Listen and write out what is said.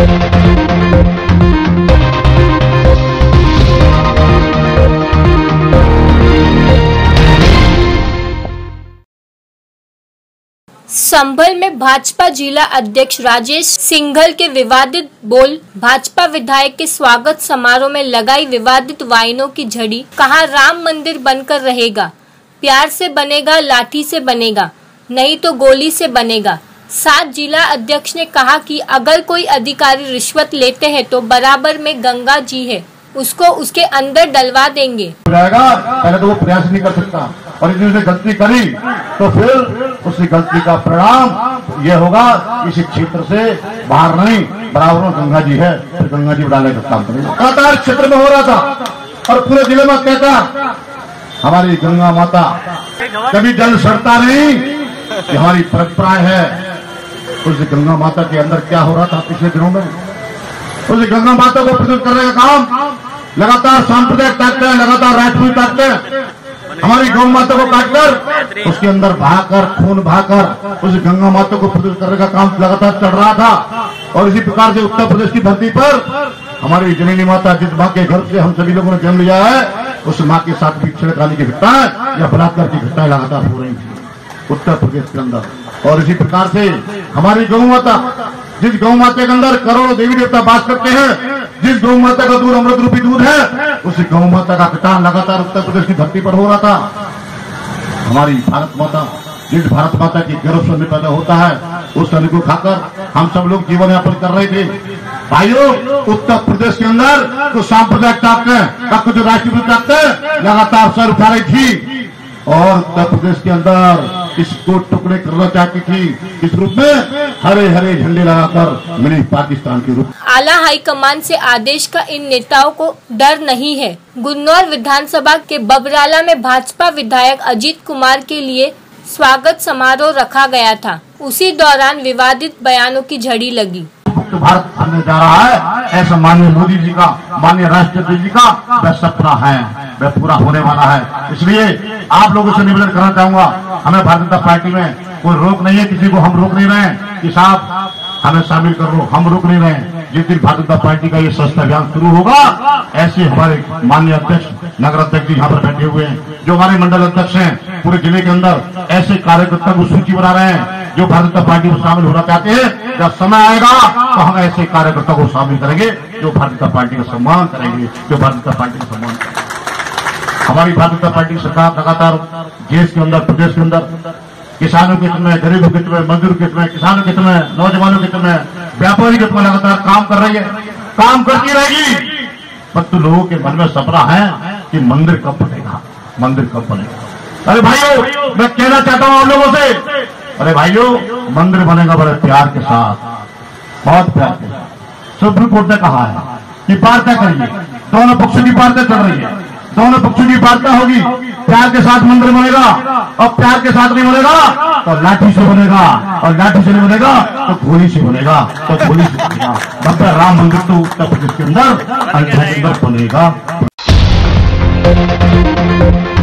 संभल में भाजपा जिला अध्यक्ष राजेश सिंघल के विवादित बोल, भाजपा विधायक के स्वागत समारोह में लगाई विवादित वाइनों की झड़ी। कहा राम मंदिर बनकर रहेगा, प्यार से बनेगा, लाठी से बनेगा, नहीं तो गोली से बनेगा। साथ जिला अध्यक्ष ने कहा कि अगर कोई अधिकारी रिश्वत लेते हैं तो बराबर में गंगा जी है, उसको उसके अंदर डलवा देंगे। पहले तो वो प्रयास नहीं कर सकता और यदि उसने गलती करी तो फिर उसी गलती का परिणाम ये होगा, इसी क्षेत्र से बाहर नहीं, बराबर में गंगा जी है, फिर गंगा जी डालने का काम करेंगे। लगातार क्षेत्र में हो रहा था और पूरे जिले में कहता हमारी गंगा माता कभी जल सड़ता नहीं, ये हमारी परंपराएं है। उस गंगा माता के अंदर क्या हो रहा था पिछले दिनों में, उस गंगा माता को प्रदर्शित करने का काम लगातार सांप्रदायिक ताकते हैं, लगातार राष्ट्रीय ताकते हैं। हमारी गौ माता को काटकर उसके अंदर बहाकर, खून बहाकर उस गंगा माता को प्रदर्शित करने का काम लगातार चल रहा था। और इसी प्रकार से उत्तर प्रदेश की धरती पर हमारी जननी माता, जिस माँ के घर से हम सभी लोगों ने जन्म लिया है, उस माँ के साथ भी छेड़खानी की घटनाएं या बलात्कार की घटनाएं लगातार हो रही थी उत्तर प्रदेश के अंदर। और इसी प्रकार से हमारी गौ माता, जिस गौ माता के अंदर करोड़ों देवी देवता बास करते हैं, जिस गौ माता का दूध अमृत रूपी दूध है, उस गौ माता का कटान लगातार उत्तर प्रदेश की धरती पर हो रहा था। हमारी भारत माता, जिस भारत माता की गर्भ से पैदा होता है, उस सन को खाकर हम सब लोग जीवन यापन कर रहे थे। भाइयों, उत्तर प्रदेश के अंदर कुछ सांप्रदायिक ताकतें, कुछ राष्ट्रीय ताकतें लगातार सर उठा रही थी और उत्तर प्रदेश के अंदर इसको टुकड़े करना चाहती थी, किस रूप में? हरे हरे झंडे लगाकर मिनी पाकिस्तान के रूप। आला हाईकमान से आदेश का इन नेताओं को डर नहीं है। गुन्नौर विधानसभा के बबराला में भाजपा विधायक अजीत कुमार के लिए स्वागत समारोह रखा गया था। उसी दौरान विवादित बयानों की झड़ी लगी। भारत बनने जा रहा है, ऐसा माननीय मोदी जी का, माननीय राष्ट्रपति जी का वह सपना है, वह पूरा होने वाला है। इसलिए आप लोगों से निवेदन करना चाहूंगा, हमें भारतीय जनता पार्टी में कोई रोक नहीं है, किसी को हम रोक नहीं रहे कि साहब हमें शामिल कर लो, हम रोक नहीं रहे। जिस दिन भारतीय जनता पार्टी का ये सस्ता अभियान शुरू होगा, ऐसे हमारे माननीय अध्यक्ष, नगर अध्यक्ष जी यहाँ पर बैठे हुए हैं, जो हमारे मंडल अध्यक्ष हैं, पूरे जिले के अंदर ऐसे कार्यकर्ता को सूची बना रहे हैं जो भारतीय जनता पार्टी में शामिल होना चाहते हैं। जब समय आएगा तो हम ऐसे कार्यकर्ता को शामिल करेंगे जो भारतीय जनता पार्टी का सम्मान करेंगे, जो भारतीय जनता पार्टी का सम्मान करेंगे। हमारी भारतीय जनता पार्टी सरकार लगातार देश के अंदर, प्रदेश के अंदर किसानों के हित में, गरीबों के हित में, मजदूरों के हित में, किसानों के हित में, नौजवानों के हित में, व्यापारी के हित में लगातार काम कर रही है, काम करती रहेगी। परंतु लोगों के मन में सपना है कि मंदिर कब बनेगा, मंदिर कब बनेगा। अरे भाइयों, मैं कहना चाहता हूं आप लोगों से, अरे भाइयों, मंदिर बनेगा बड़े प्यार के साथ, बहुत प्यार के साथ। सुप्रीम कोर्ट ने कहा है कि वार्ता करिए, दोनों पक्षों की वार्ता चल रही है, दोनों पक्षों की वार्ता होगी, प्यार के साथ मंदिर बनेगा। और प्यार के साथ नहीं बनेगा तो लाठी से बनेगा, और लाठी से नहीं बनेगा तो गोली से बनेगा, तो गोली से बनेगा। भव्य राम मंदिर तो उत्तर प्रदेश के अंदर बनेगा।